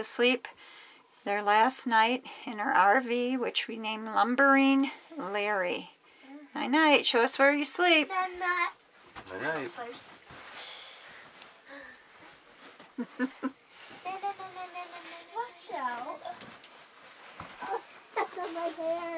to sleep their last night in our RV, which we named Lumbering Larry. Night night. Show us where you sleep. Night night. Watch out. My hair.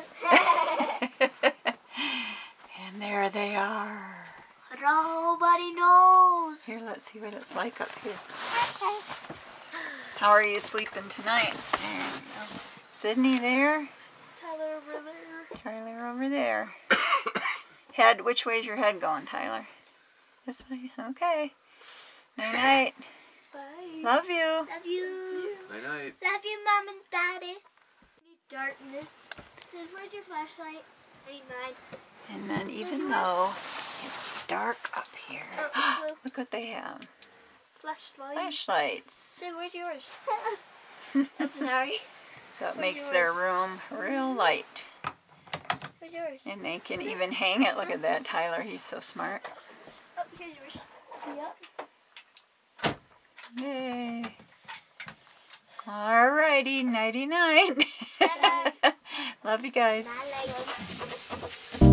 And there they are. Nobody knows. Here, let's see what it's like up here. How are you sleeping tonight? There you go. Sydney there. Tyler over there. Tyler over there. Head, which way's your head going, Tyler? This way? Okay. Night night. Bye. Love you. Love you. Night night. Love you, Mom and Daddy. Need darkness. Sid, where's your flashlight? I need mine. And then even though it's dark up here, Oh, it's blue. look what they have. Flashlight. Flashlights. Sid, where's yours? I'm sorry. So it Where's makes their yours? room real light. Where's yours? And they can even hang it. Look at that, Tyler. He's so smart. Oh, here's yours. Yep. Yay. Alrighty, nighty night. Night-night. Love you guys. Night-night.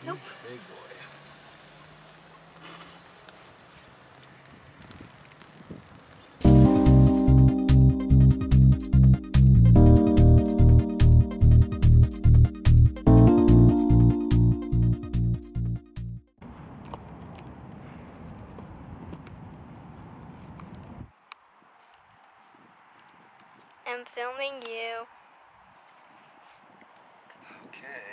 Nope. He's a big boy. I'm filming you. Okay.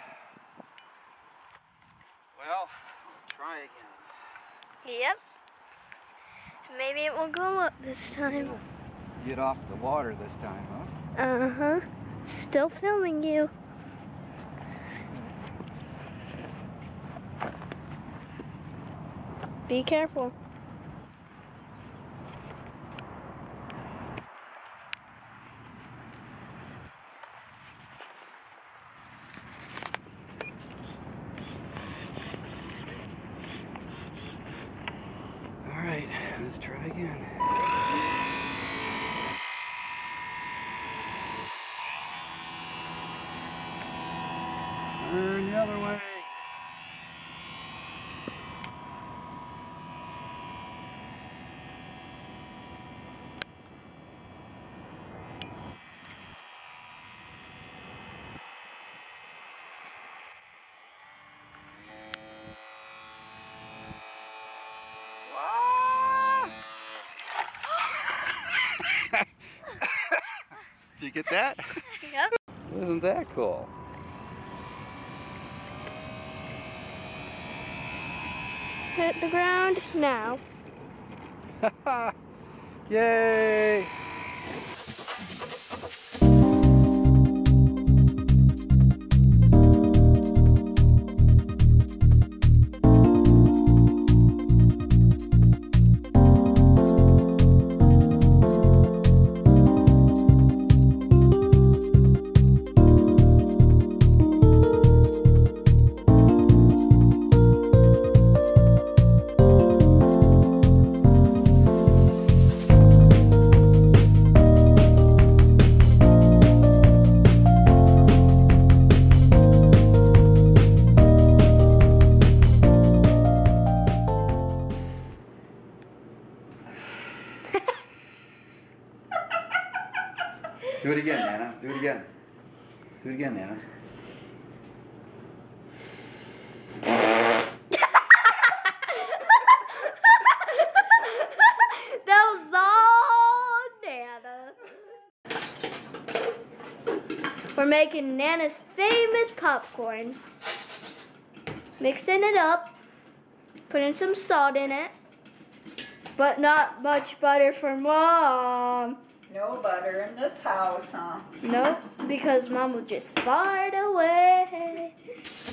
Well, try again. Yep. Maybe it will go up this time. Get off the water this time, huh? Uh-huh. Still filming you. Be careful. All right, let's try again. Turn the other way. Did you get that? Yep. Isn't that cool? Hit the ground now. Yay! Do it again, Nana. Do it again. Do it again, Nana. That was all Nana. We're making Nana's famous popcorn. Mixing it up, putting some salt in it, but not much butter for Mom. No butter in this house, huh? Nope, because Mom will just fart away.